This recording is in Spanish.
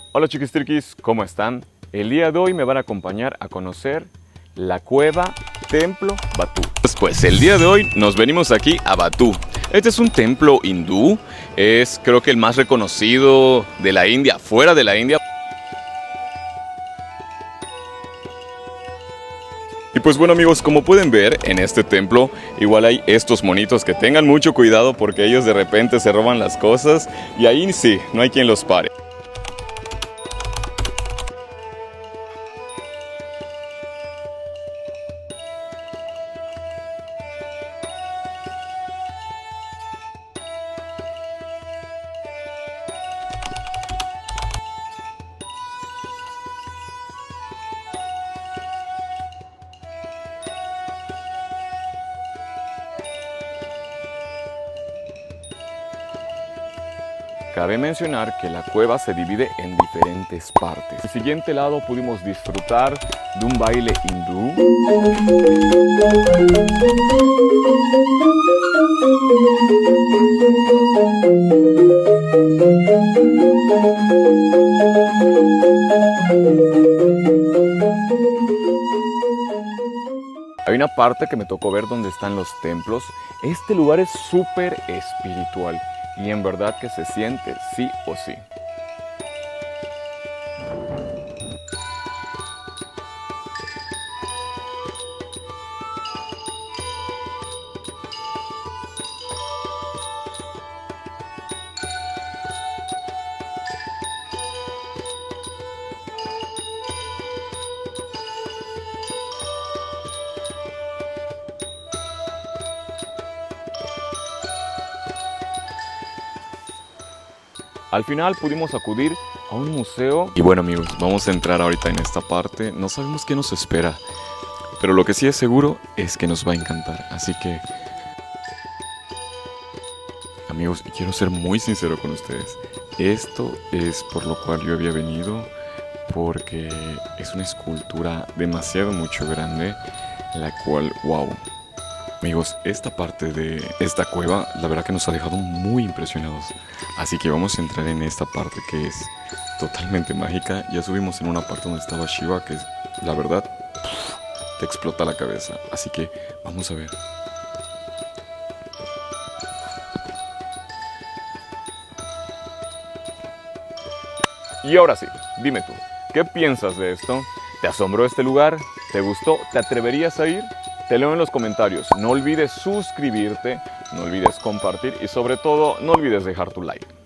Hola chiquistriquis, ¿cómo están? El día de hoy me van a acompañar a conocer la cueva Templo Batu. Pues el día de hoy nos venimos aquí a Batu. Este es un templo hindú, es creo que el más reconocido de la India, fuera de la India. Y pues bueno amigos, como pueden ver en este templo, igual hay estos monitos que tengan mucho cuidado porque ellos de repente se roban las cosas y ahí sí, no hay quien los pare. Cabe mencionar que la cueva se divide en diferentes partes. En el siguiente lado pudimos disfrutar de un baile hindú. Hay una parte que me tocó ver donde están los templos. Este lugar es súper espiritual. Y en verdad que se siente sí o sí. Al final pudimos acudir a un museo. Y bueno amigos, vamos a entrar ahorita en esta parte. No sabemos qué nos espera, pero lo que sí es seguro es que nos va a encantar. Así que, amigos, y quiero ser muy sincero con ustedes. Esto es por lo cual yo había venido, porque es una escultura demasiado mucho grande, la cual, wow. Amigos, esta parte de esta cueva, la verdad que nos ha dejado muy impresionados. Así que vamos a entrar en esta parte que es totalmente mágica. Ya subimos en una parte donde estaba Shiva, que es, la verdad, te explota la cabeza. Así que vamos a ver. Y ahora sí, dime tú, ¿qué piensas de esto? ¿Te asombró este lugar? ¿Te gustó? ¿Te atreverías a ir? Te leo en los comentarios. No olvides suscribirte, no olvides compartir y sobre todo no olvides dejar tu like.